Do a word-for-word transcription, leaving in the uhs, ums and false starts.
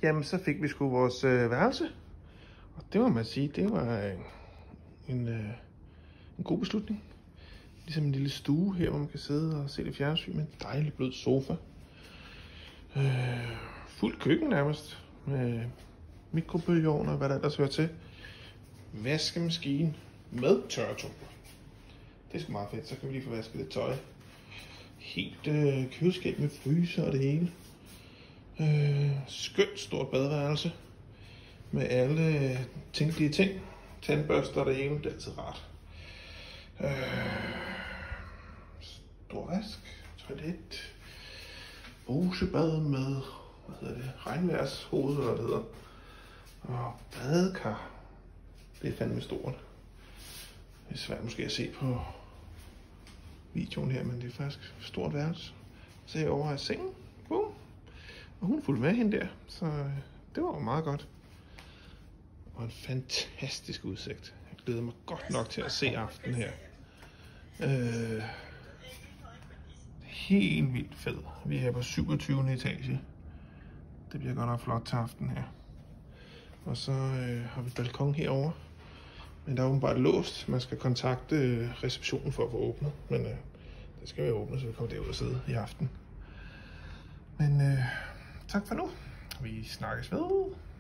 jamen så fik vi sgu vores øh, værelse. Og det må man sige, det var øh, en, øh, en god beslutning. Ligesom en lille stue her, hvor man kan sidde og se det fjernsyn med en dejlig blød sofa. Øh, fuld køkken nærmest. Med mikrobølgeovn og hvad der ellers hører til. Vaskemaskine med tørretumbler. Det er sgu meget fedt, så kan vi lige få vasket lidt tøj. Helt øh, køleskab med fryser og det hele. Øh, skønt stort badeværelse. Med alle tænkelige ting. Tandbørster og det hele, det er altid rart. Øh, stor vask, toilet, brusebad med, hvad hedder det, regnværshoved eller hvad det hedder. Og badekar. Det er fandme stort. Det er svært måske at se på videoen her, men det er faktisk et stort værelse. Så jeg over i sengen. Boom. Og hun fulgte med hende der, så det var meget godt. Og en fantastisk udsigt. Jeg glæder mig godt nok til at se aftenen her. Øh, helt vildt fed. Vi er på syvogtyvende etage. Det bliver godt nok flot til aften her. Og så øh, har vi balkon herovre. Men der er åbenbart låst. Man skal kontakte øh, receptionen for at få åbnet. Men øh, det skal være åbnet, så vi kommer derud og sidde i aften. Men øh, tak for nu. Vi snakkes ved.